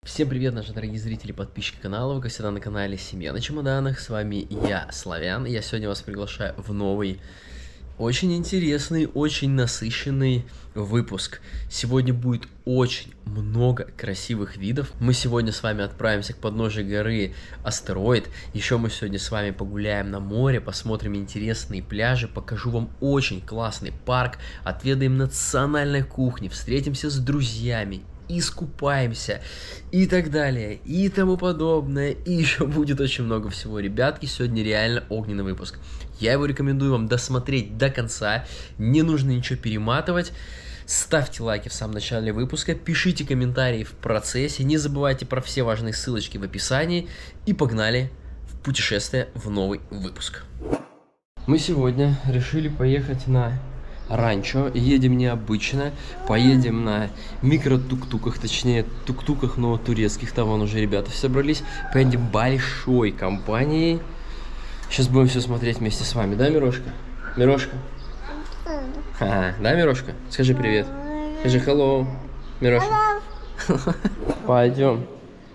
Всем привет, наши дорогие зрители и подписчики канала, вы, как всегда, на канале Семья на чемоданах, с вами я, Славян, и я сегодня вас приглашаю в новый, очень интересный, очень насыщенный выпуск. Сегодня будет очень много красивых видов. Мы сегодня с вами отправимся к подножию горы Астероид, еще мы сегодня с вами погуляем на море, посмотрим интересные пляжи, покажу вам очень классный парк, отведаем национальной кухни, встретимся с друзьями, искупаемся и так далее, и тому подобное, и еще будет очень много всего. Ребятки, сегодня реально огненный выпуск. Я его рекомендую вам досмотреть до конца, не нужно ничего перематывать. Ставьте лайки в самом начале выпуска, пишите комментарии в процессе, не забывайте про все важные ссылочки в описании, и погнали в путешествие в новый выпуск. Мы сегодня решили поехать на ранчо, едем необычно, поедем на микро-тук-туках, точнее тук-туках, но турецких, там вон уже ребята все собрались, поедем большой компанией. Сейчас будем все смотреть вместе с вами, да, Мирошка? Мирошка? Ага, да, Мирошка? Скажи привет. Скажи hello, Мирошка. Пойдем.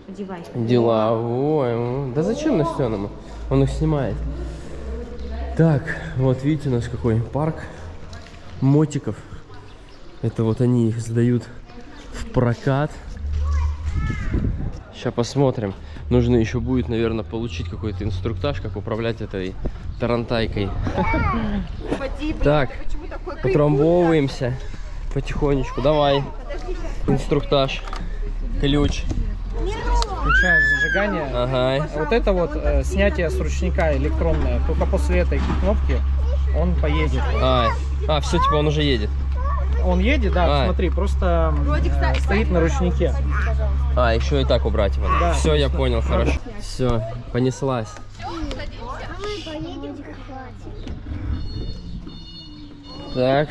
Деловой. Да зачем Настеному? Он их снимает. Так, вот видите, у нас какой парк мотиков. Это вот они их сдают в прокат. Сейчас посмотрим. Нужно еще будет, наверное, получить какой-то инструктаж, как управлять этой тарантайкой. Так, утрамбовываемся потихонечку. Давай. Инструктаж. Ключ. Включаешь зажигание. Ага. Вот это вот снятие с ручника электронное. Только после этой кнопки он поедет. Все, типа он уже едет. Он едет, да, смотри, просто стоит на ручнике. Еще и так убрать его. Да, все, я понял, хорошо. Все, понеслась. Так.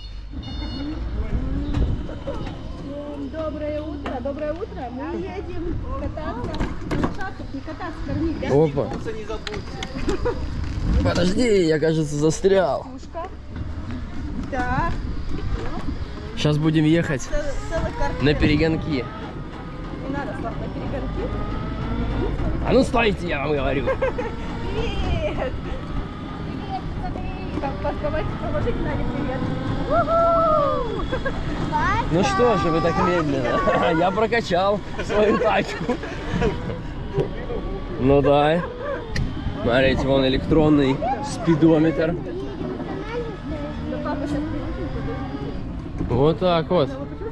Доброе утро, доброе утро. Мы едем кататься. Не кататься, кормить, да? Опа. Подожди, я, кажется, застрял. Так. Сейчас будем ехать на перегонки. Не надо, Слав, на перегонки. А ну стойте, я вам говорю. Привет! Поможите Наде привет. Ну что же вы так медленно? Я прокачал свою тачку. Ну да. Смотрите, вон электронный спидометр. Вот так вот.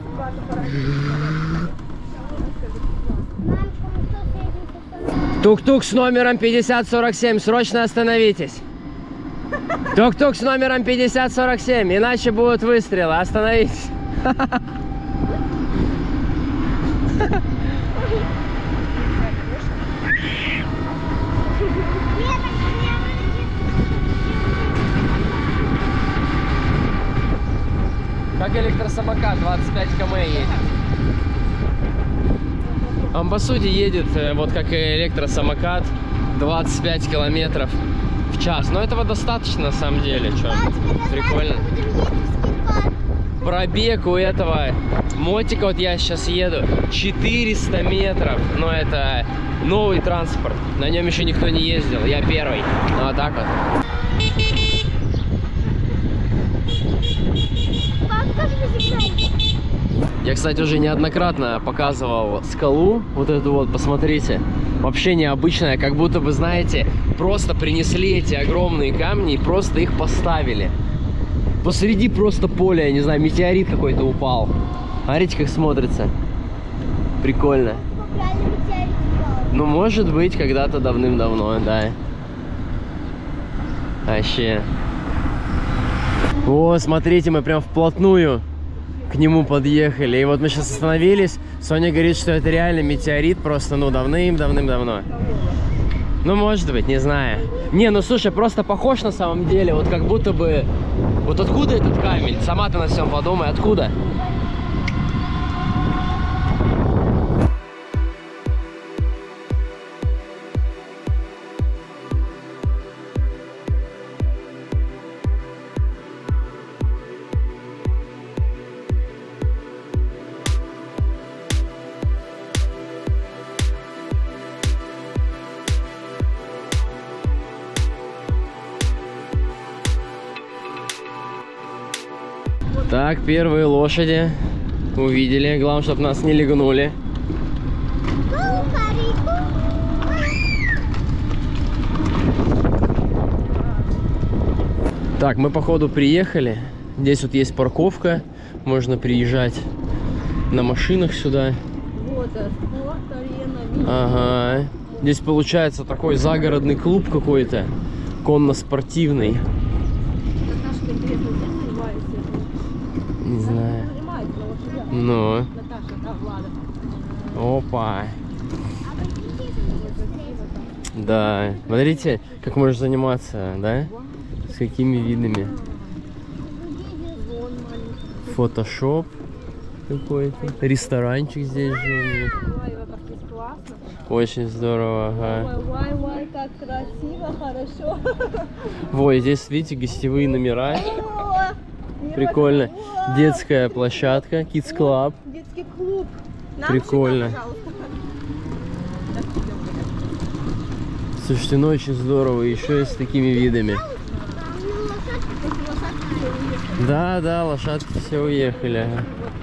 Тук-тук с номером 5047, срочно остановитесь. Тук-тук с номером 5047, иначе будут выстрелы, остановитесь. Как электросамокат, 25 км едет. Он по сути едет вот как и электросамокат, 25 километров в час. Но этого достаточно на самом деле. Чё? Прикольно. Пробег у этого мотика, вот я сейчас еду, 400 метров. Но это новый транспорт. На нем еще никто не ездил. Я первый. Ну, вот так вот. Я, кстати, уже неоднократно показывал скалу, вот эту вот, посмотрите, вообще необычная, как будто вы, знаете, просто принесли эти огромные камни и просто их поставили. Посреди просто поля, я не знаю, метеорит какой-то упал. Смотрите, как смотрится. Прикольно. Ну, может быть, когда-то давным-давно, да. Вообще. О, смотрите, мы прям вплотную к нему подъехали. И вот мы сейчас остановились. Соня говорит, что это реально метеорит, просто, ну, давным-давным-давно. Ну, может быть, не знаю. Не, ну, слушай, просто похож на самом деле. Вот как будто бы... Вот откуда этот камень? Сама ты на всем подумай, откуда? Так, первые лошади увидели. Главное, чтобы нас не легнули. Так, мы походу приехали. Здесь вот есть парковка. Можно приезжать на машинах сюда. Вот, спорт, арена, Ага. Здесь получается такой загородный клуб какой-то. Конно-спортивный. Наташка, интересно, где занимается? Не знаю. Занимается на лошадях. Ну. Наташа, да, Влада. Опа. Да. Смотрите, как можешь заниматься, да? С какими видами. Вон маленький. Фотошоп какой-то. Ресторанчик здесь же у них. Ой, как здесь классно. Очень здорово, ага. Ой, как красиво, хорошо. Ой, здесь, видите, гостевые номера. О, Прикольно. О, Детская площадка, Kids Club. детский клуб. Нам Прикольно. сюда, пожалуйста. Слушайте, ну очень здорово. Еще и с такими видами. Да, да, лошадки все уехали. Ага.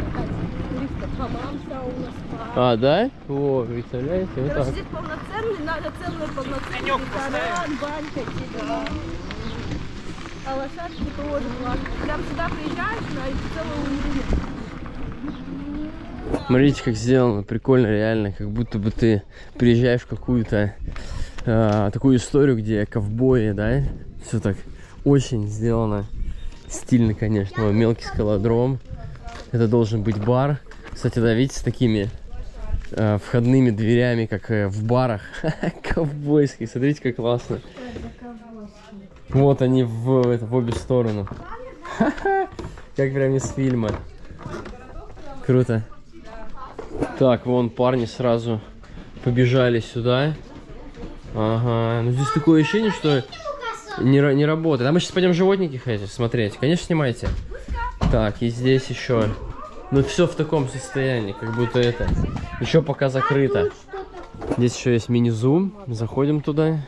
А, да? О, представляете, вот Короче, так. здесь полноценный, надо полноценный ресторан, банька, типа. А лошадки тоже классно. Прям сюда приезжаешь, на целую улицу. Смотрите, как сделано, прикольно, реально, как будто бы ты приезжаешь в какую-то такую историю, где ковбои, да, все так очень сделано, стильно, конечно. Вот мелкий скалодром, это должен быть бар, кстати, да, видите, с такими входными дверями, как в барах, ковбойских, смотрите, как классно. Вот они в обе стороны, как прям из фильма, круто. Так, вон парни сразу побежали сюда. Ага, ну здесь такое ощущение, что не работает. А мы сейчас пойдем животники хотите смотреть. Конечно, снимайте. Так, и здесь еще. Ну все в таком состоянии, как будто это еще пока закрыто. Здесь еще есть мини-зум. Заходим туда.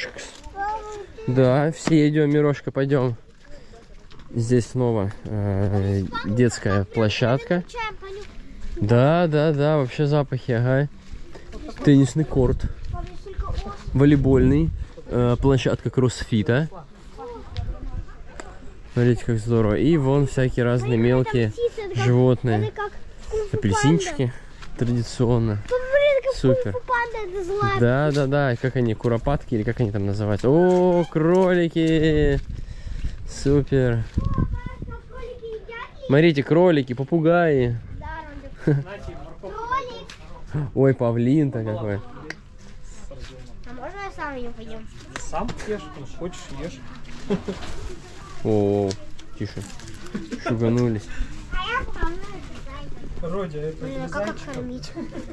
Да, все идем, Мирошка, пойдем. Здесь снова детская площадка. Да, да, да, вообще запахи, ага. Теннисный корт. Волейбольный. Площадка кроссфита. Смотрите, как здорово. И вон всякие разные мелкие животные. Апельсинчики традиционно. Супер. Да, да, да. Как они, куропатки или как они там называются? О, кролики. Супер. Смотрите, кролики, попугаи. Ой, павлин-то какой. А можно я сам ее поем? Сам ешь, хочешь ешь. О, тише. Шуганулись. А я вспомнила, это Родя, это зайчик. не А как зайчик. откормить?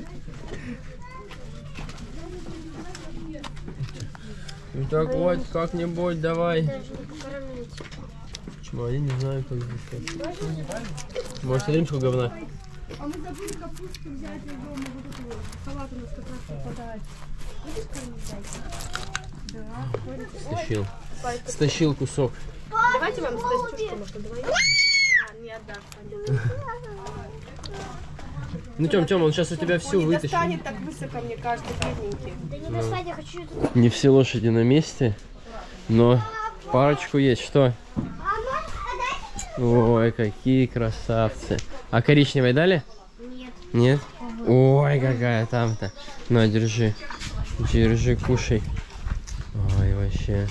Ну так вот, как-нибудь давай. Даже не покормить. Почему? Я не знаю, как здесь. Может, смотрим, сколько говна. А мы забыли капусту взять из дома, вот эту вот. Салат у нас как раз попадает. Будешь кормить зайца? Да, Стащил. Стащил кусок. давайте вам стащушку, может, давай. А, не отдашь, понятно. Ну, Тём, он сейчас у тебя всю Не вытащит. достанет так высоко, мне кажется, бедненький. Да не достать, я хочу тут. Не все лошади на месте, но парочку есть. Что? Ой, какие красавцы. А коричневой дали? Нет. Нет? Ой, какая там-то. На, держи. Держи, кушай. Ой, вообще.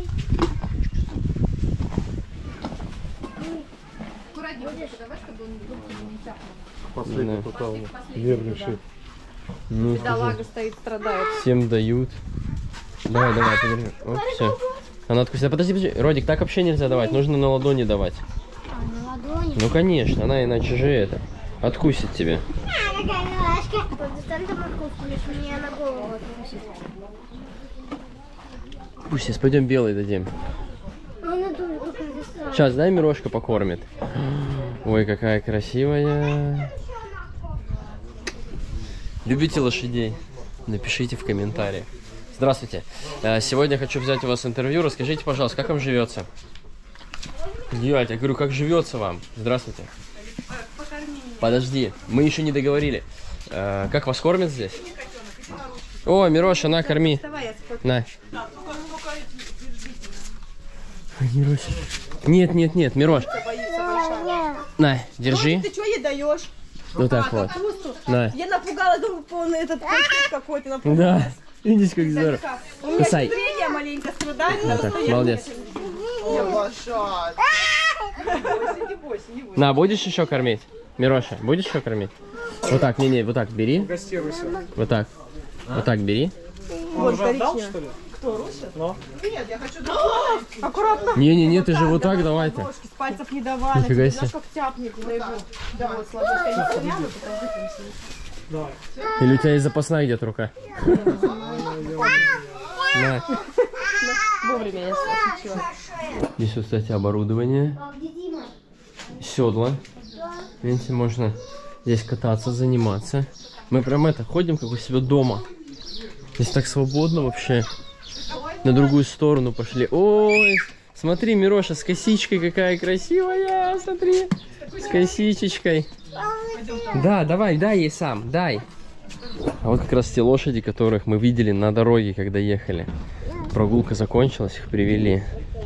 Последний попал. Вернейший. Ну, Бедолага стоит, страдает. всем дают. Давай, давай, подержи. Оп, все. Она откусила. Подожди, подожди. Родик, так вообще нельзя давать. Нужно на ладони давать. А, на ладони. Ну, конечно. Она иначе же это. Откусит тебе. А, какая милашка. Вот достань эту морковку, лишь мне на голову откусит. Пусть сейчас пойдем белый дадим. Она тоже какая-то странная. Сейчас, дай Мирошка покормит. Ой, какая красивая. Любите лошадей? Напишите в комментариях. Здравствуйте. Сегодня хочу взять у вас интервью. Расскажите, пожалуйста, как вам живется? Дядь, я говорю, как живется вам? Здравствуйте. Подожди, мы еще не договорили. Как вас кормят здесь? О, Мироша, на, корми. На. Мироша. Нет, нет, нет, Мирош. На, держи. Ты что ей даешь? Вот так вот. На. Я напугалась, думаю, полный этот какой-то напугалась. Да. Видишь, как здорово. У меня зрение маленько страдает. Вот так, молодец. Не бойся. На, будешь еще кормить? Мироша, будешь еще кормить? Вот так, не-не, вот так бери. Вот так. Вот так бери. Он уже отдал, что ли? Кто, Руся? Но. Нет, я хочу другой. Аккуратно. Не-не-не, ты же вот так давай-то. Ложки с пальцев не давали. Нифига Ты себе. знаешь, как тяпник наяву. Да, вот, сладушка. Я не рядом, потом Давай. Или у тебя есть запасная где-то рука? На. вовремя я случилось. Здесь вот, кстати, оборудование. Седла. Видите, можно здесь кататься, заниматься. Мы прям ходим, как у себя дома. Здесь так свободно вообще. На другую сторону пошли. Ой, смотри, Мироша, с косичкой какая красивая. Смотри, с косичечкой. Да, давай, дай ей сам, дай. А вот как раз те лошади, которых мы видели на дороге, когда ехали. Прогулка закончилась, их привели.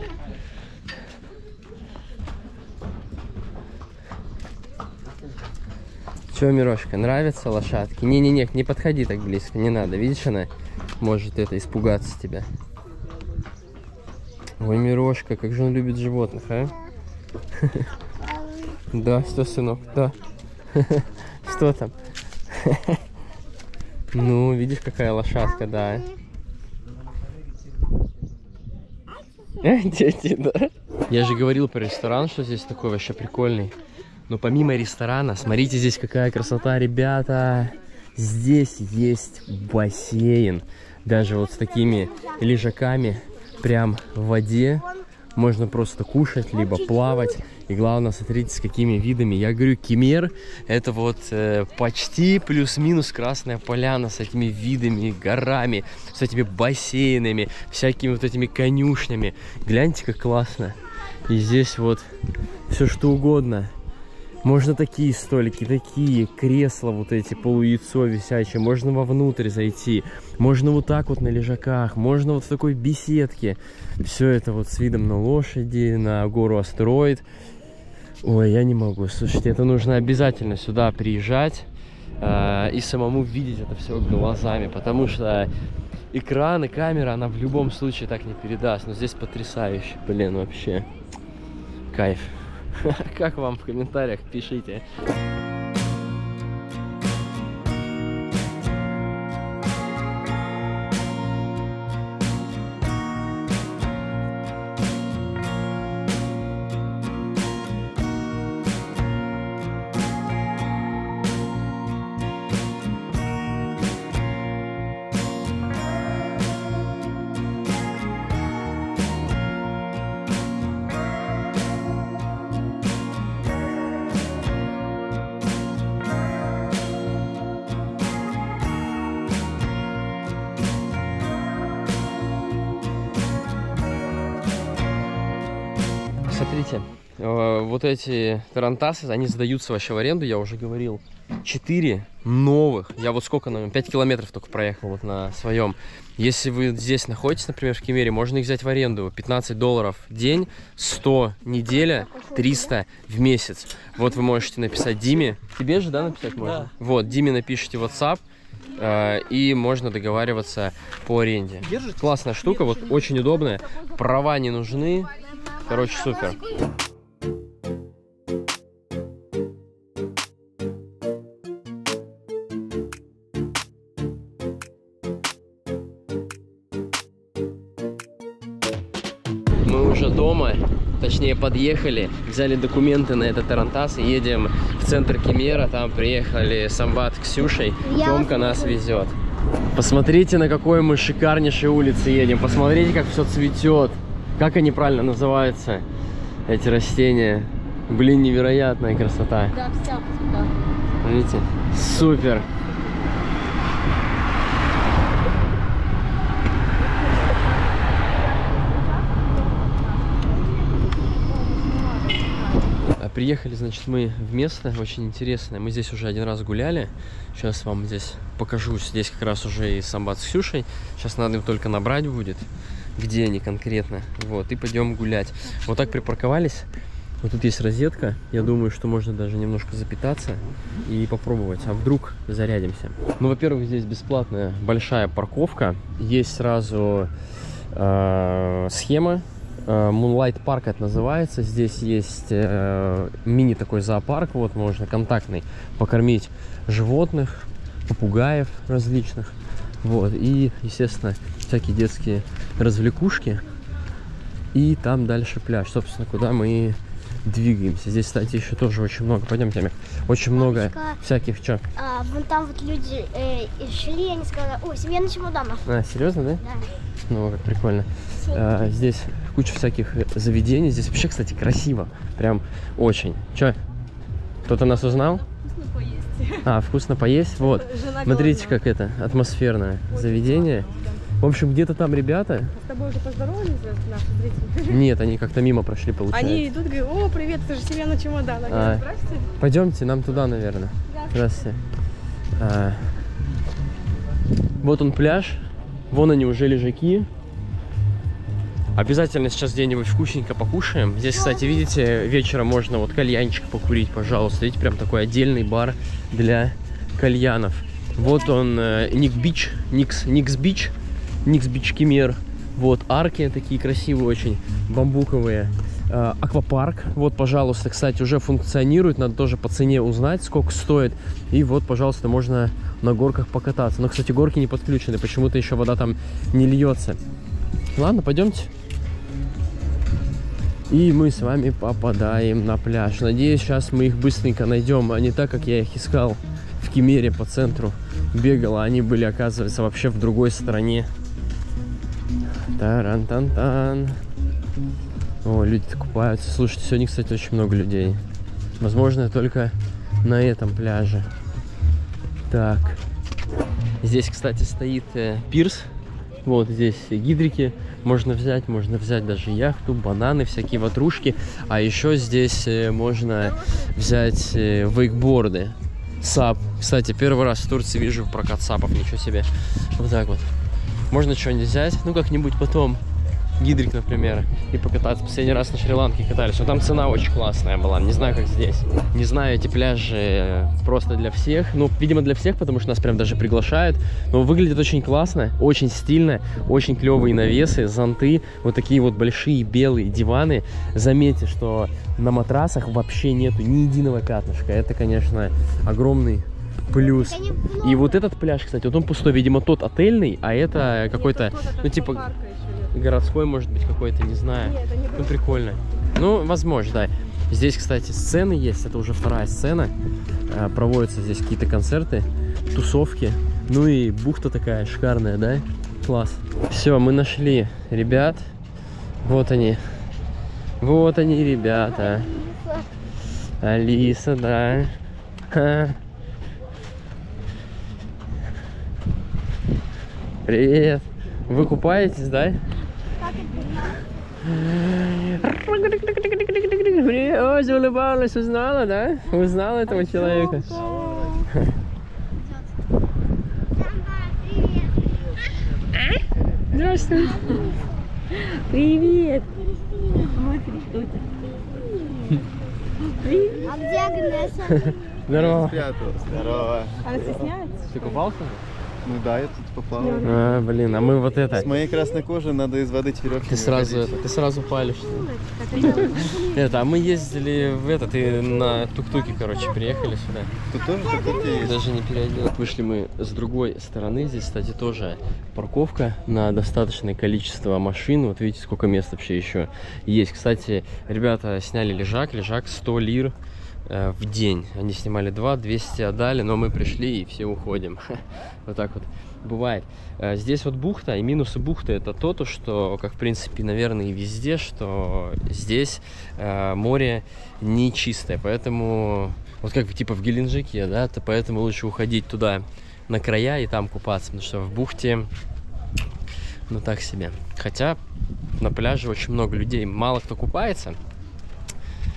Че, Мирошка, нравятся лошадки? Не-не-не, не подходи так близко, не надо. Видишь, она может испугаться тебя. Ой, Мирошка, как же он любит животных, а? Да, что, сынок, да. Что там? Ну, видишь, какая лошадка, да. Дети, да. Я же говорил про ресторан, что здесь такой вообще прикольный. Но помимо ресторана, смотрите, здесь какая красота, ребята. Здесь есть бассейн. Даже вот с такими лежаками прям в воде. Можно просто кушать, либо плавать. И главное, смотрите, с какими видами. Я говорю, Кемер — это вот почти плюс-минус Красная Поляна с этими видами, горами, с этими бассейнами, всякими вот этими конюшнями. Гляньте, как классно. И здесь вот все что угодно. Можно такие столики, такие кресла, вот эти полуяйцо висячие. Можно вовнутрь зайти. Можно вот так вот на лежаках. Можно вот в такой беседке. Все это вот с видом на лошади, на гору Астероид. Ой, я не могу. Слушайте, это нужно обязательно сюда приезжать и самому видеть это все глазами. Потому что экран и камера, она в любом случае так не передаст. Но здесь потрясающе. Блин, вообще. Кайф. Как вам в комментариях? Пишите. Смотрите, вот эти тарантасы, они сдаются вообще в аренду, я уже говорил. 4 новых. Я вот сколько, наверное, 5 километров только проехал вот на своем. Если вы здесь находитесь, например, в Кемере, можно их взять в аренду. $15 в день, 100 неделя, 300 в месяц. Вот вы можете написать Диме. Тебе же, да, написать можно? Да. Вот, Диме напишите WhatsApp. И можно договариваться по аренде. Классная штука, вот очень удобная. Права не нужны. Короче, супер. Мы уже дома, точнее подъехали, взяли документы на этот тарантас и едем в центр Кемера. Там приехали Самбат с Ксюшей. Тёмка нас везет. Посмотрите, на какой мы шикарнейшей улице едем. Посмотрите, как все цветет. Как они правильно называются, эти растения? Блин, невероятная красота. Да, вся красота. Видите? Супер. приехали, значит, мы в место очень интересное. Мы здесь уже один раз гуляли. Сейчас вам здесь покажу. Здесь как раз уже и Самбат с Ксюшей. Сейчас надо им только набрать будет, где они конкретно. Вот, и пойдем гулять. Вот так припарковались. Вот тут есть розетка. Я думаю, что можно даже немножко запитаться и попробовать. А вдруг зарядимся? Ну, во-первых, здесь бесплатная большая парковка. Есть сразу схема. Moonlight Park это называется. Здесь есть мини такой зоопарк. Вот можно контактный покормить животных, попугаев различных. Вот. И, естественно, всякие детские развлекушки. И там дальше пляж. Собственно, куда мы двигаемся. Здесь, кстати, еще тоже очень много. Пойдемте, Амик. Очень много всяких, что? Вон там вот люди шли, они сказали, ой, семья на чемоданах. Серьезно, да? Да. Ну, как прикольно. Здесь куча всяких заведений. Здесь вообще, кстати, красиво. Прям очень. Че? Кто-то нас узнал? Вкусно поесть. Вкусно поесть? Вот. Смотрите, как это атмосферное заведение. В общем, где-то там ребята... С тобой уже поздоровались наши зрители? Нет, они как-то мимо прошли, получается. Они идут, говорят, о, привет, это же семья на чемоданах. Здравствуйте. Пойдемте, нам туда, наверное. Здравствуйте. Вот он пляж. Вон они уже лежаки. Обязательно сейчас где-нибудь вкусненько покушаем. Здесь, кстати, видите, вечером можно вот кальянчик покурить, пожалуйста. Видите, прям такой отдельный бар для кальянов. Вот он, Никс Бич Кемер. Вот арки такие красивые очень, бамбуковые. Аквапарк, вот, пожалуйста, кстати, уже функционирует. Надо тоже по цене узнать, сколько стоит. И вот, пожалуйста, можно на горках покататься. Но, кстати, горки не подключены, почему-то еще вода там не льется. Ладно, пойдемте. И мы с вами попадаем на пляж. Надеюсь, сейчас мы их быстренько найдем, а не так, как я их искал в Кемере по центру. Бегал, а они были, оказывается, вообще в другой стране. Таран-тан-тан. О, люди купаются. Слушайте, сегодня, кстати, очень много людей. Возможно, только на этом пляже. Так. Здесь, кстати, стоит пирс. Вот здесь гидрики можно взять даже яхту, бананы, всякие ватрушки. А еще здесь можно взять вейкборды. САП. Кстати, первый раз в Турции вижу прокат САПов. Ничего себе. Вот так вот. Можно что-нибудь взять. Ну, как-нибудь потом. Гидрик, например, и покататься. Последний раз на Шри-Ланке катались, но там цена очень классная была, не знаю, как здесь. Не знаю, эти пляжи просто для всех, ну, видимо, для всех, потому что нас прям даже приглашают, но выглядит очень классно, очень стильно, очень клевые навесы, зонты, вот такие вот большие белые диваны. Заметьте, что на матрасах вообще нету ни единого пятнышка, это, конечно, огромный плюс. И вот этот пляж, кстати, вот он пустой, видимо, тот отельный, а это какой-то, ну, типа... городской, может быть, какой-то, не знаю. Нет, ну, прикольно. Ну, возможно, да. Здесь, кстати, сцены есть. Это уже вторая сцена. Проводятся здесь какие-то концерты, тусовки. Ну и бухта такая шикарная, да? Класс. Все, мы нашли ребят. Вот они. Вот они, ребята. Алиса, да. Привет. Вы купаетесь, да? Ой, улыбалась, узнала, да? Узнала этого человека? Здравствуй. Привет. А где Агнеса? Здорово. Здорово. Она стесняется? Ты купался? Ну да, я тут поплавал. Блин, а мы вот это. С моей красной кожей надо из воды веревки. Ты сразу палишь. Это, а мы ездили в этот, и на тук-туке, короче, приехали сюда. Тут тоже тук-туки есть? Даже не переодел. Вышли мы с другой стороны. Здесь, кстати, тоже парковка на достаточное количество машин. Вот видите, сколько мест вообще еще есть. Кстати, ребята сняли лежак 100 лир в день. Они снимали 200 отдали, но мы пришли и все уходим. Вот так вот бывает. Здесь вот бухта, и минусы бухты это то, что, как в принципе, наверное, и везде, что здесь море не чистое, поэтому, вот как типа в Геленджике, да, то поэтому лучше уходить туда на края и там купаться, потому что в бухте, ну так себе. Хотя на пляже очень много людей, мало кто купается.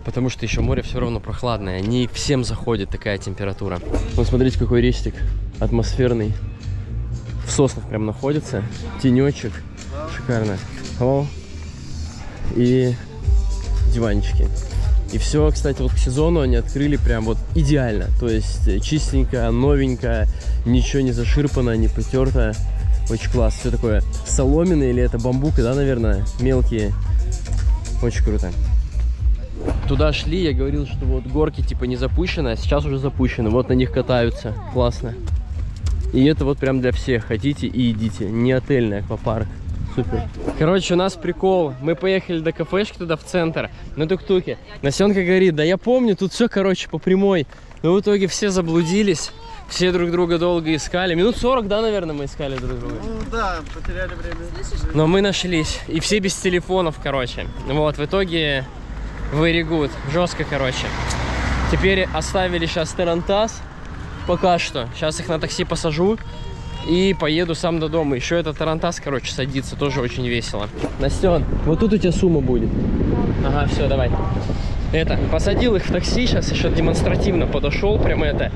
потому что еще море все равно прохладное. Не всем заходит такая температура. Вот смотрите, какой рестик атмосферный. В соснах прям находится. Тенечек. Шикарно. О. И диванчики. И все, кстати, вот к сезону они открыли прям вот идеально. То есть чистенько, новенько, ничего не заширпано, не потерто. Очень классно. Все такое соломенное или это бамбук, да, наверное, мелкие. Очень круто. Туда шли, я говорил, что вот горки типа не запущены, а сейчас уже запущены. Вот на них катаются. Классно. И это вот прям для всех. Хотите и идите. Не отельный аквапарк. Супер. Короче, у нас прикол. Мы поехали до кафешки туда в центр на тук-туке. Насенка говорит, да я помню, тут все, короче, по прямой. Но в итоге все заблудились. Все друг друга долго искали. Минут 40, да, наверное, мы искали друг друга? Ну да, потеряли время. Но мы нашлись. И все без телефонов, короче. Вот, в итоге very good. Жестко, короче. Теперь оставили сейчас Тарантас. Пока что. Сейчас их на такси посажу. И поеду сам до дома. Еще этот Тарантас, короче, садится. Тоже очень весело. Настен, вот тут у тебя сумма будет. Ага, все, давай. Это, посадил их в такси. Сейчас еще демонстративно подошел. Прям это...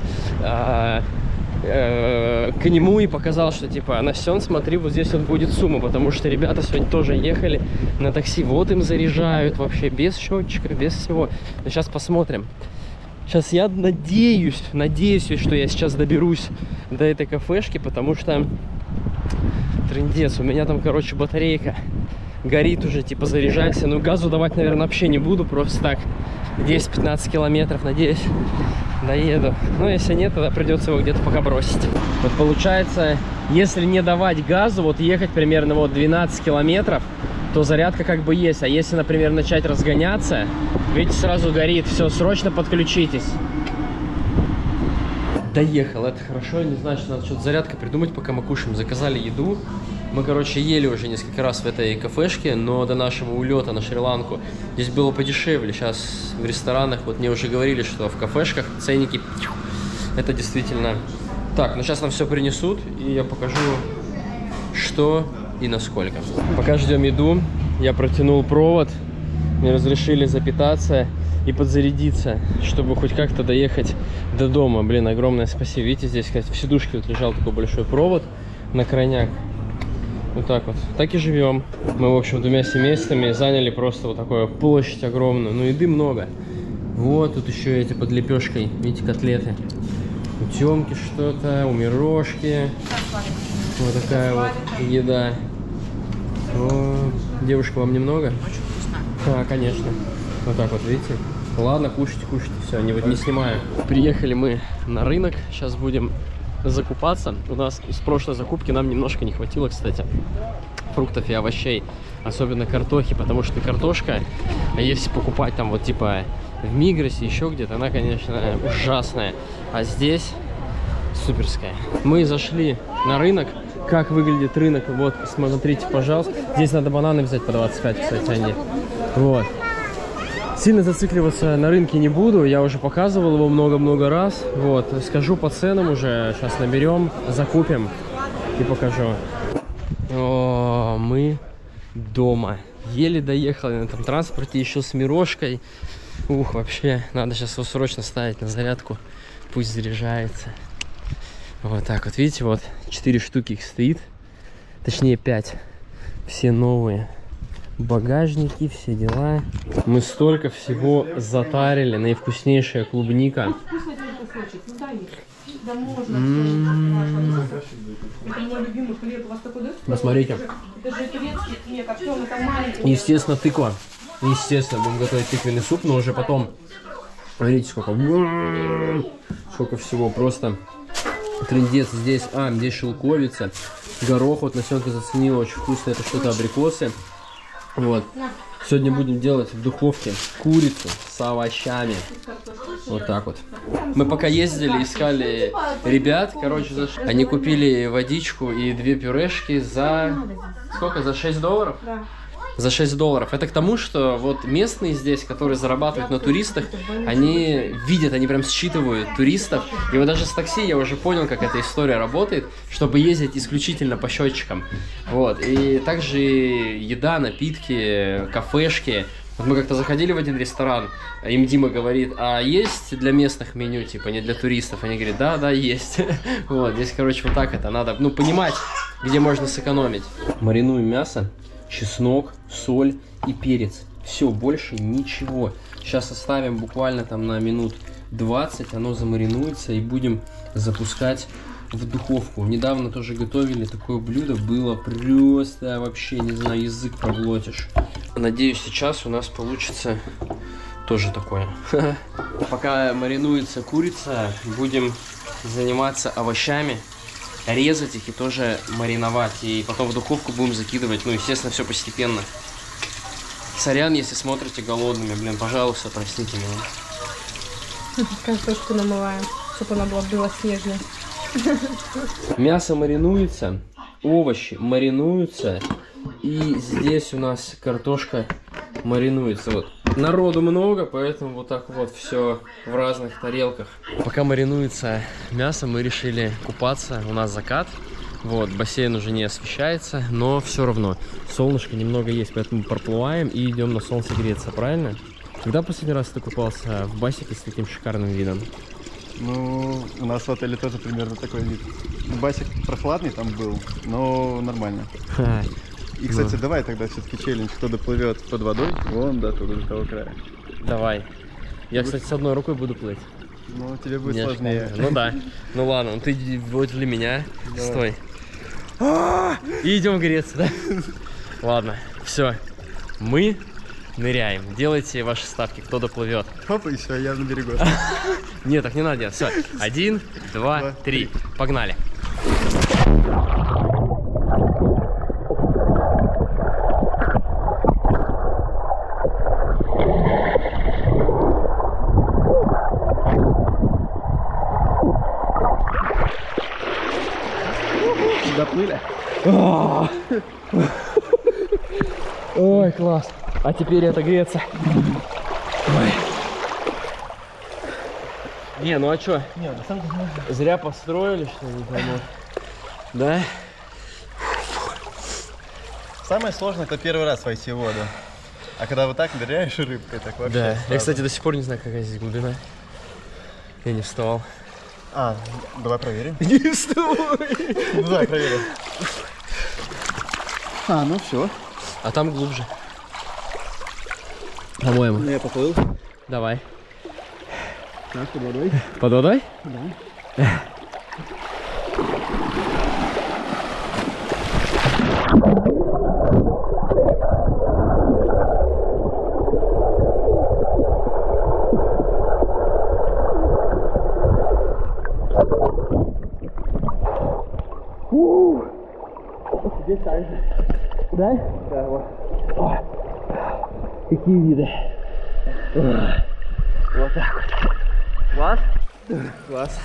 к нему и показал, что типа, Настен, смотри, вот здесь вот будет сумма. Потому что ребята сегодня тоже ехали на такси. Вот им заряжают вообще. Без счетчика, без всего. Но сейчас посмотрим. Сейчас я надеюсь, что я сейчас доберусь до этой кафешки, потому что трындец, у меня там, короче, батарейка горит уже, типа, заряжайся. Ну, газу давать, наверное, вообще не буду, просто так 10-15 километров, надеюсь, доеду. Но если нет, тогда придется его где-то пока бросить. Вот получается, если не давать газу, вот ехать примерно вот 12 километров, то зарядка как бы есть. А если, например, начать разгоняться, видите, сразу горит. Все, срочно подключитесь. Доехал, это хорошо. Не знаю, что надо что-то зарядка придумать, пока мы кушаем. Заказали еду. Мы, короче, ели уже несколько раз в этой кафешке, но до нашего улета на Шри-Ланку здесь было подешевле. Сейчас в ресторанах, вот мне уже говорили, что в кафешках ценники, это действительно так. Но сейчас нам все принесут, и я покажу, что и насколько. Пока ждем еду, я протянул провод, мне разрешили запитаться и подзарядиться, чтобы хоть как-то доехать до дома. Блин, огромное спасибо. Видите, здесь, кстати, в сидушке вот лежал такой большой провод на крайняк. Вот так вот. Так и живем. Мы, в общем, двумя семействами заняли просто вот такую площадь огромную. Ну, еды много. Вот, тут еще эти под лепешкой, видите, котлеты. У Тёмки что-то, у Мирошки. Вот такая вот еда. О, девушка, вам немного? Очень вкусно. Да, конечно. Вот так вот, видите? Ладно, кушайте, кушайте, все, не снимаю. Приехали мы на рынок, сейчас будем закупаться. У нас из прошлой закупки нам немножко не хватило, кстати, фруктов и овощей, особенно картохи, потому что картошка, если покупать там вот типа в Мигросе, еще где-то, она, конечно, ужасная, а здесь суперская. Мы зашли на рынок. Как выглядит рынок, вот, смотрите, пожалуйста. Здесь надо бананы взять по 25, кстати, они. Вот. Сильно зацикливаться на рынке не буду, я уже показывал его много-много раз. Вот, скажу по ценам уже, сейчас наберем, закупим и покажу. О, мы дома. Еле доехали на этом транспорте, еще с Мирошкой. Ух, вообще, надо сейчас его срочно ставить на зарядку, пусть заряжается. Вот так вот, видите, вот 4 штуки их стоит, точнее 5, все новые. Багажники, все дела. Мы столько всего затарили, наивкуснейшая клубника. Посмотрите. Естественно, тыква. Естественно, будем готовить тыквенный суп, но уже потом. Смотрите, сколько всего, просто трындец. Здесь, здесь шелковица, горох, вот Насенка заценила, очень вкусно, это что-то абрикосы. Вот. Сегодня будем делать в духовке курицу с овощами. Вот так вот. Мы пока ездили, искали ребят, короче, они купили водичку и 2 пюрешки за... Сколько? За $6? Да. За $6. Это к тому, что вот местные здесь, которые зарабатывают на туристах, они видят, они прям считывают туристов. И вот даже с такси я уже понял, как эта история работает, чтобы ездить исключительно по счетчикам. Вот. И также еда, напитки, кафешки. Вот мы как-то заходили в один ресторан, им Дима говорит, а есть для местных меню, типа, не для туристов? Они говорят, да, есть. Вот, здесь, короче, вот так это надо, ну, понимать, где можно сэкономить. Маринуем мясо, чеснок, соль и перец. Все, больше ничего. Сейчас оставим буквально там на минут 20, оно замаринуется и будем запускать в духовку. Недавно тоже готовили такое блюдо, было просто вообще, не знаю, язык проглотишь. Надеюсь, сейчас у нас получится тоже такое. Пока маринуется курица, будем заниматься овощами, резать их и тоже мариновать. И потом в духовку будем закидывать, ну, естественно, все постепенно. Сорян, если смотрите голодными, блин, пожалуйста, простите меня. Картошку намываем, чтобы она была белоснежная. Мясо маринуется, овощи маринуются, и здесь у нас картошка маринуется. Вот. Народу много, поэтому вот так вот все в разных тарелках. Пока маринуется мясо, мы решили купаться. У нас закат. Вот, бассейн уже не освещается, но все равно солнышко немного есть, поэтому проплываем и идем на солнце греться, правильно? Когда последний раз ты купался в басике с таким шикарным видом? Ну, у нас в отеле тоже примерно такой вид. Басик прохладный там был, но нормально. И, кстати, давай тогда все-таки челлендж, кто доплывет под водой, вон до туда, до того края. Давай. Я, кстати, с одной рукой буду плыть. Ну, тебе будет Мне сложнее. Ну да. Ну ладно, ну ты возле меня. Давай. Стой. И идем греться, да? Ладно, все. Мы ныряем. Делайте ваши ставки, кто доплывет. Хоп, и все, я на берегу. Нет, так не надо делать. Все. 1, 2, 3. Погнали. Доплыли? Ой, класс. А теперь это греться. Ой. Не, ну а чё? Не, на самом деле можно. Зря построили, что ли, не пойму. Да? Самое сложное — это первый раз войти в воду. А когда вот так ныряешь рыбкой, так вообще Да. сразу. Я, кстати, до сих пор не знаю, какая здесь глубина. Я не вставал. А, давай проверим. Не вставай! Ну давай проверим. А, ну все. А там глубже. По-моему. Ну я поплыл. Давай. Так, под водой. Под водой? Да. Здесь так же. Да? Да, вот. О, какие виды. Вот так вот. Класс? Класс.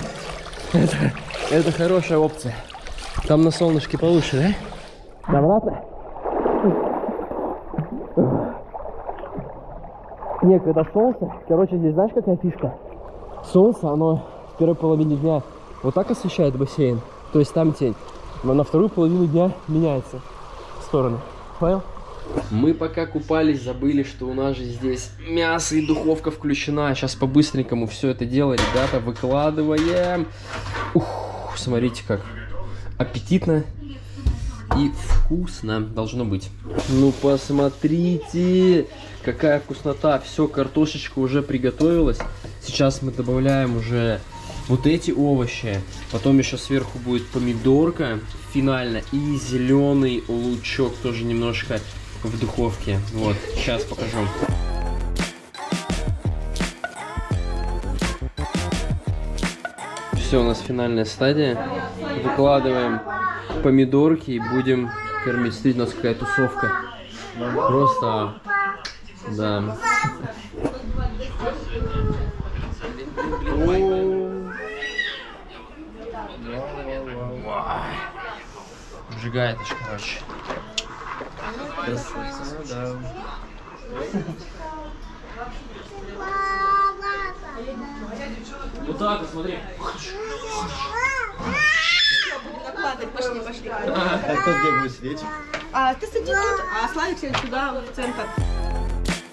Это хорошая опция. Там на солнышке получше, да? Обратно? Не, когда солнце, короче, здесь знаешь какая фишка? Солнце, оно в первой половине дня вот так освещает бассейн, то есть там тень. Но на вторую половину дня меняется в сторону. Понял? Мы пока купались, забыли, что у нас же здесь мясо и духовка включена. Сейчас по-быстренькому все это дело, ребята, выкладываем. Ух, смотрите, как аппетитно и вкусно должно быть. Ну, посмотрите, какая вкуснота. Все, картошечка уже приготовилась. Сейчас мы добавляем уже вот эти овощи. Потом еще сверху будет помидорка финально и зеленый лучок тоже немножко в духовке. Вот, сейчас покажу. Все, у нас финальная стадия. Выкладываем помидорки и будем кормить. Смотрите, у нас какая тусовка. Просто, да. Обжигает аж, короче. Вот так, смотри. Пошли, пошли. А кто где будет сидеть? А ты сиди тут, а Славик сядет сюда, в центр.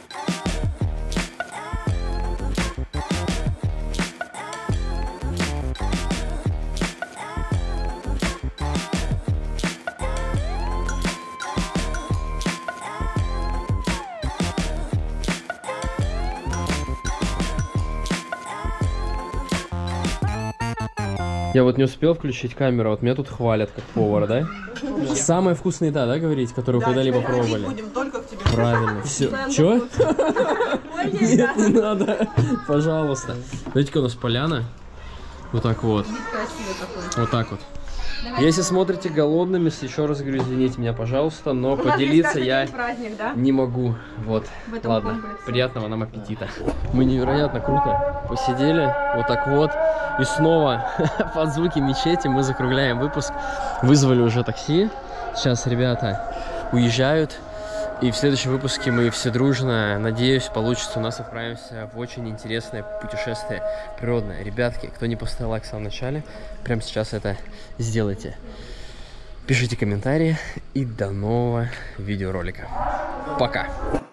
Я вот не успел включить камеру, вот меня тут хвалят как повара, да? Самая вкусная еда, да, говорить, которую когда-либо пробовали? Будем только к тебе. Правильно. Все. Чё? Нет, не надо. Пожалуйста. Смотрите-ка, у нас поляна. Вот так вот. Вот так вот. Если смотрите голодными, еще раз говорю, извините меня, пожалуйста, но поделиться я не могу. Вот. Ладно. Приятного нам аппетита. Мы невероятно круто посидели. Вот так вот. И снова под звуки мечети мы закругляем выпуск. Вызвали уже такси. Сейчас ребята уезжают. И в следующем выпуске мы все дружно, надеюсь, получится, у нас отправимся в очень интересное путешествие природное. Ребятки, кто не поставил лайк в самом начале, прямо сейчас это сделайте. Пишите комментарии и до нового видеоролика. Пока!